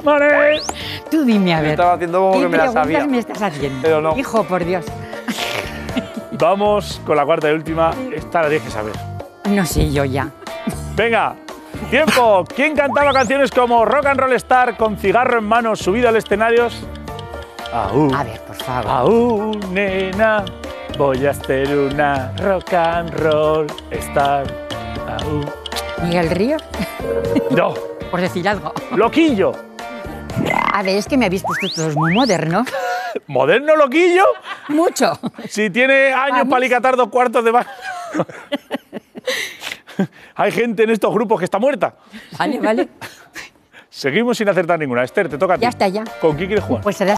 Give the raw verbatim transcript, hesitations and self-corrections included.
Money. Tú dime, a ver. Estaba haciendo como ¿Qué que me la preguntas sabía. me estás haciendo? Pero no. Hijo, por Dios. Vamos con la cuarta y última. Esta la tienes que saber. No sé yo ya. Venga, tiempo. ¿Quién cantaba canciones como Rock and Roll Star con cigarro en mano subido al escenario? Aú. A ver, por favor. Aú, nena, voy a hacer una rock and roll star. Aú. Miguel Ríos, No, por decir algo. loquillo. A ver, es que me habéis puesto todos muy modernos. ¿Moderno loquillo? Mucho. Si tiene años Vamos. para alicatar dos cuartos de más. Hay gente en estos grupos que está muerta. Vale, vale. Seguimos sin acertar ninguna. Esther, te toca a ti. Ya está, ya. ¿Con quién quieres jugar? Pues será